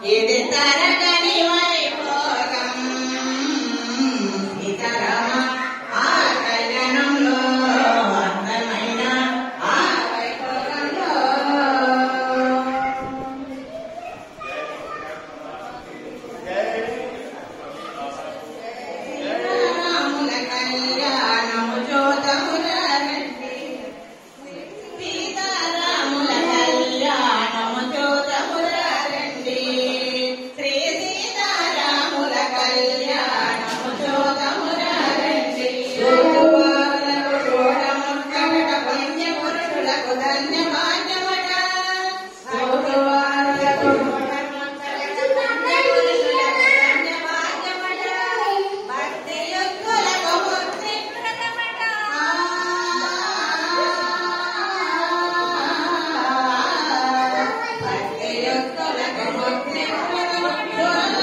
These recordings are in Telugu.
ఇది తరగని వైభోగం సీతారామ ఆ కళ్యాణంలో అందమైన ఆ వైభోగంలో రాముల కళ్యాణము చూడమురండి సీతారాముల కళ్యాణము చూడమురండి శ్రీ సీతారాముల కళ్యాణము చూడమురండి చూడములకు చూడముక్కట పుణ్య పురుషులకు ధన్య భాగ్యమట చూడవారులకు భక్తి యుక్తులకు ముక్తి ప్రదమట భక్తి యుక్తులకు ముక్తి ప్రదమట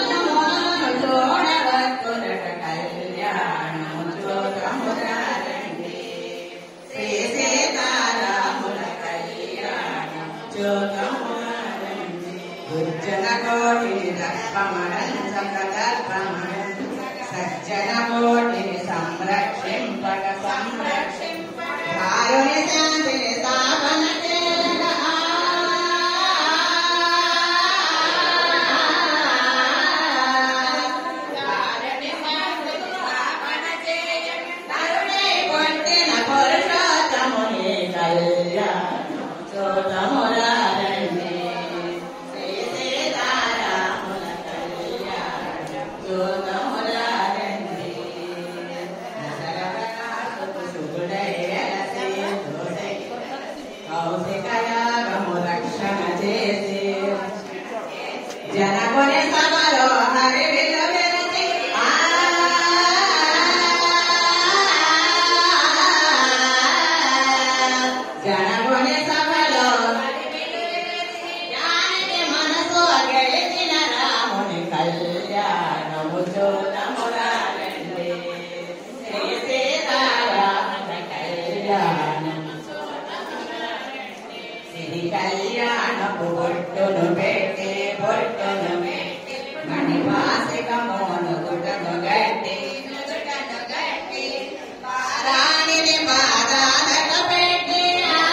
చూడవచ్చునట కళ్యాణము చూడమురండి శ్రీ సీతారాముల కళ్యాణము చూడమురండి దుర్జన కోటిని దర్పమణం సకదర్పమణం సజ్జన కోటిని సంరక్షింపక భారుని శాంతిని స్థాపన చేయక భారుని శాంతిని స్థాపన చేయక తరుణై పుట్టిన పురుషోత్తముని కళ్యాణము చూడమురండి శ్రీ సీతారాముల కళ్యాణము చూడమురండి దశరథనాథుడు సుగుడై వెలసి తోడై కౌశికయాగము రక్షణ చేసి జనకుని సభలో హరివిల్లు విరచి జనకుని సభలో జ్ఞానికి మనసు గెలిచిన రాముని కళ్యాణము చూడమురండి శ్రీ సీతారాముల కళ్యాణము సిరి కళ్యాణపు బొట్టును పెట్టి మణివాసికమును గుటను గట్టి పారాణిని పాదాలక పెట్టి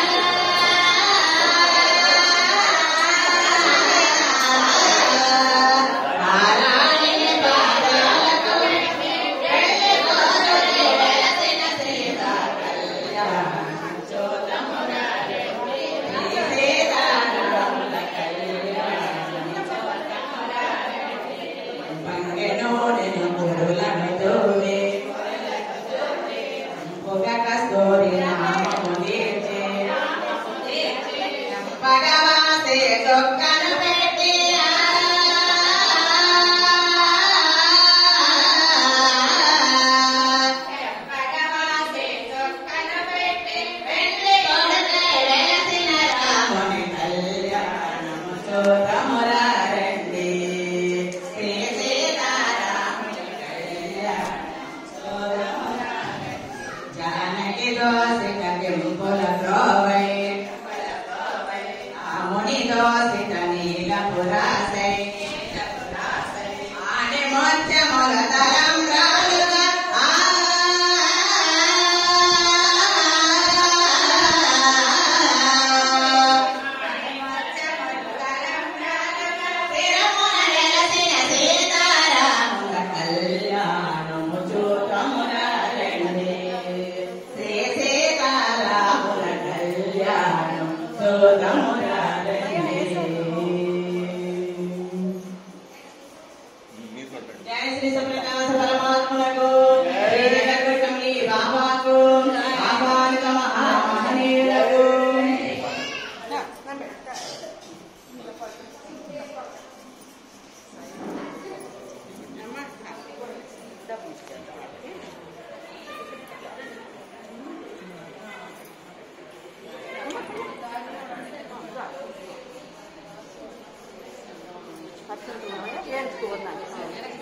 పారాణిని పాదాలక పెట్టి వెళ్ళి కోరి వెలసిన సీతా కళ్యాణం చూడమురండి శ్రీ సీతారాముల కళ్యాణం చూడమురండి పంగెనోడెను పురులను దూరి పొగ కస్తూరి నామము తీర్చి భగవాసి చొక్కను పెట్టి భగవాసి చొక్కను పెట్టి వెళ్ళి కొడుకే వెలసిన రాముని కళ్యాణము చూడమురండి శ్రీ సీతారాముల కళ్యాణము చూడమురండి జానకి దోసిక కెంపుల త్రోవై ఆ ముని దోసిక నీలపురాసై ఆడి మోత్యముల తలంబ్రాలుగా తిరుమల వెలసిన సీతారాముల కళ్యాణము చూడమురండి శ్రీ సీతారాముల కళ్యాణం చూడమురండి జయ శ్రీ సప్రకాశ పరమాత్మలకు శ్రీ జగద్గురుకమలి బాబాకు ఆహ్వానిత మహామహనీయులకు Gracias.